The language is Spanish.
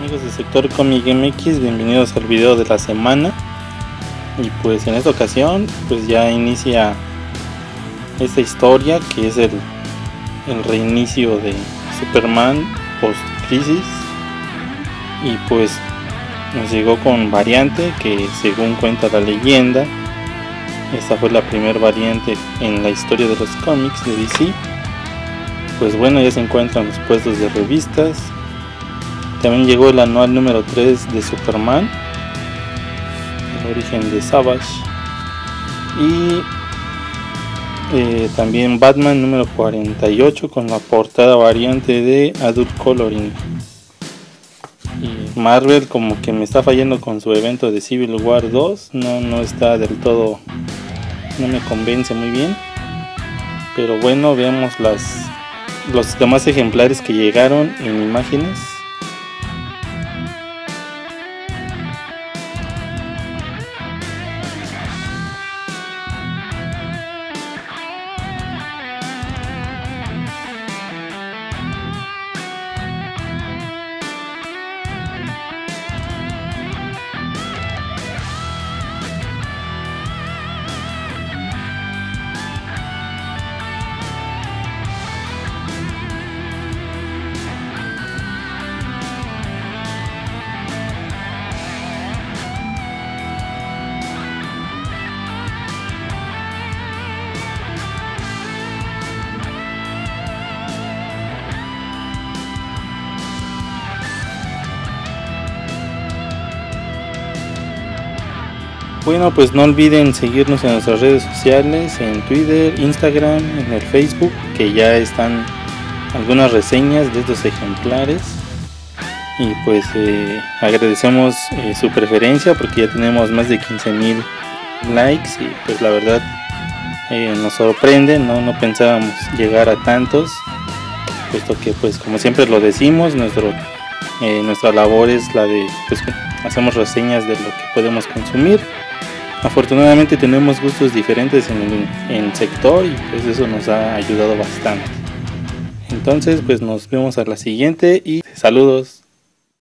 Amigos del sector Comic MX, bienvenidos al video de la semana. Y pues en esta ocasión pues ya inicia esta historia que es el reinicio de Superman post crisis. Y pues nos llegó con variante que, según cuenta la leyenda, esta fue la primera variante en la historia de los cómics de DC. Pues bueno, ya se encuentran los puestos de revistas. También llegó el anual número 3 de Superman, el origen de Savage, y también Batman número 48 con la portada variante de Adult Coloring. Y Marvel como que me está fallando con su evento de Civil War 2, no está del todo, no me convence muy bien. Pero bueno, veamos los demás ejemplares que llegaron en imágenes. Bueno, pues no olviden seguirnos en nuestras redes sociales, en Twitter, Instagram, en el Facebook, que ya están algunas reseñas de estos ejemplares. Y pues agradecemos su preferencia porque ya tenemos más de 15,000 likes y pues la verdad nos sorprende, no pensábamos llegar a tantos, puesto que pues como siempre lo decimos, nuestra labor es la de pues hacemos reseñas de lo que podemos consumir. Afortunadamente tenemos gustos diferentes en el sector y pues eso nos ha ayudado bastante. Entonces pues nos vemos a la siguiente y saludos.